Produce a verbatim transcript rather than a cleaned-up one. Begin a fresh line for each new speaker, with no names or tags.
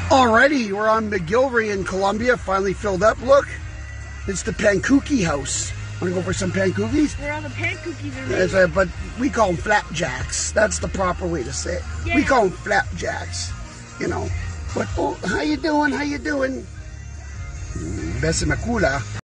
Alrighty, we're on McGilvery in Columbia, finally filled up. Look, it's the Pankookie house. Want to go for some Pankookies?
Where all the Pankookies are made.
Yes, uh, but we call them flapjacks. That's the proper way to say it.
Yeah.
We call them flapjacks, you know. But, oh, how you doing? How you doing? Besimacula.